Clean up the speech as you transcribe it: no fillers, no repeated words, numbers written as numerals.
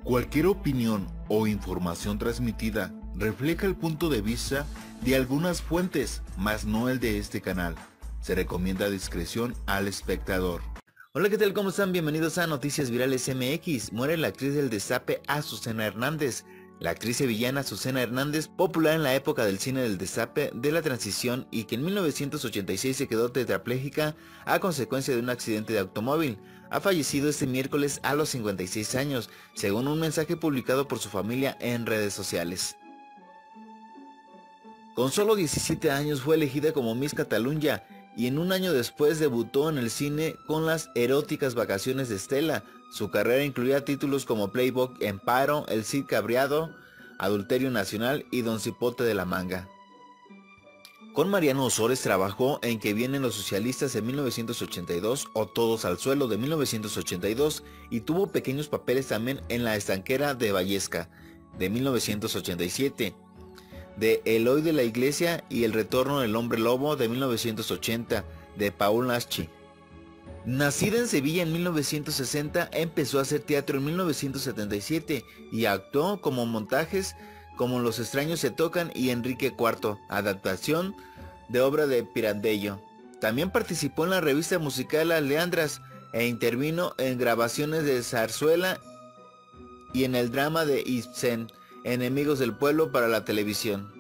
Cualquier opinión o información transmitida refleja el punto de vista de algunas fuentes, mas no el de este canal. Se recomienda discreción al espectador. Hola, ¿qué tal? ¿Cómo están? Bienvenidos a Noticias Virales MX. Muere la actriz del Destape Azucena Hernández. La actriz sevillana Azucena Hernández, popular en la época del cine del Destape de la Transición y que en 1986 se quedó tetrapléjica a consecuencia de un accidente de automóvil, ha fallecido este miércoles a los 56 años, según un mensaje publicado por su familia en redes sociales. Con solo 17 años fue elegida como Miss Catalunya y en un año después debutó en el cine con Las eróticas vacaciones de Estela. Su carrera incluía títulos como Playboy Emparo, El Cid Cabreado, Adulterio Nacional y Don Cipote de la Manga. Con Mariano Ozores trabajó en Que vienen los socialistas en 1982 o Todos al suelo de 1982 y tuvo pequeños papeles también en La estanquera de Vallesca de 1987. De Eloy de la Iglesia y El retorno del hombre lobo de 1980 de Paul Naschy. Nacida en Sevilla en 1960, empezó a hacer teatro en 1977 y actuó como montajes como Los extraños se tocan y Enrique IV, adaptación de obra de Pirandello. También participó en la revista musical Las Leandras e intervino en grabaciones de zarzuela y en el drama de Ibsen, Enemigos del pueblo, para la televisión.